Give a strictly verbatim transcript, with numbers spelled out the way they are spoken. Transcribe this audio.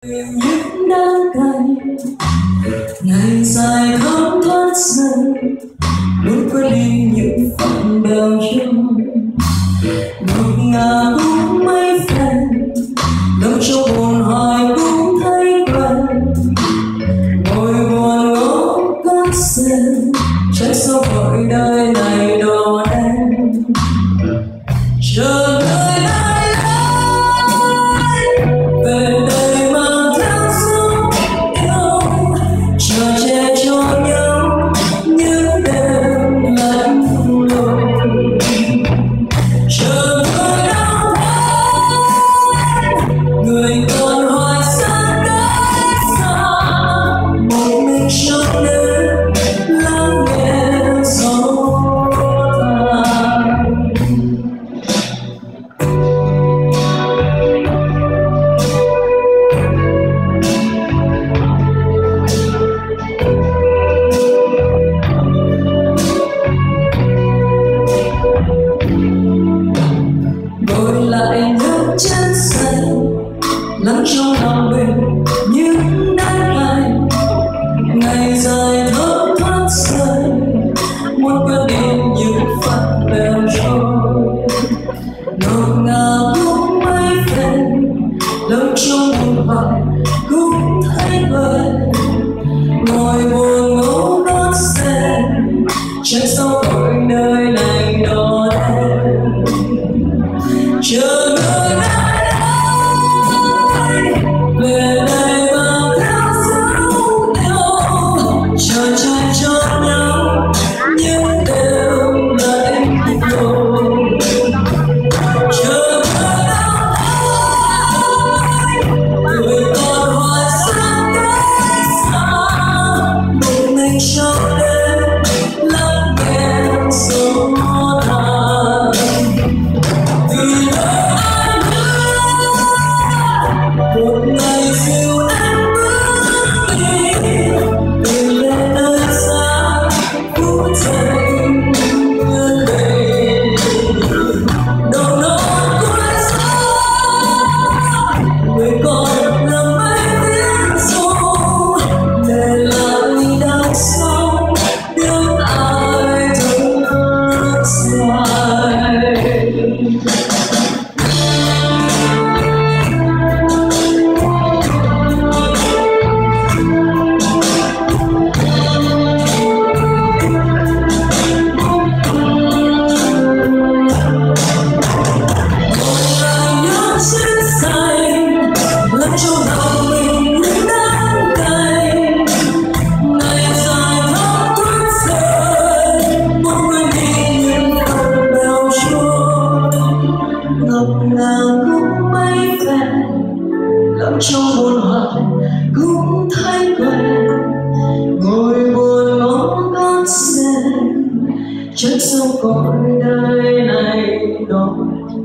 Những đắng cay ngày dài thấm thoát dần muốn quên đi những phận bèo trôi ngột ngạt cũng mấy phần lòng trong buồn hoài cũng thấy quen ngồi buồn ngó cất dần trách sao vội đời này đỏ đen chờ đợi ai来về đây mang theo giấc yêu chờ che cho nhau những đêm lạnh lùng chờ đợi đâu đây người còn hoài xa cách xa một mình trong đêm lắng nghe gió ngồi lại nước chân xanh lắng trong lòng mình những đắng cay ngày dài thấm thoát rơi muốn quên đi những phận bèo trôi ngột ngạt cũng mấy phần lòng trong buồn hoài cũng thấy quen ngồi buồn ngó đón xem trách sao vội nơi này đỏ đen chờ đợi ai đây về đây mang theo dấu yêu chờ che cho nhau những đêm lạnh lùng chờ đợi ai người còn hoài xa cách xa một mình trong đêm lắng nghe gió tàn vì một ngày dịu em bước đi tìm lên nơi xa phút giây mưa đầy đầu nỗi cuối gió người còn là mấy tiếng ru để lại đằng sau tiếng ai thấm nước dài. Trong lòng mình những đắng cay ngày dài thấm thoát rơi muốn quên đi những phận bèo trôi ngọc ngà cũng mấy phen lắm trong buồn hoài cũng thấy quen ngồi buồn ngó ngắm xem trách sao cõi đời này đỏ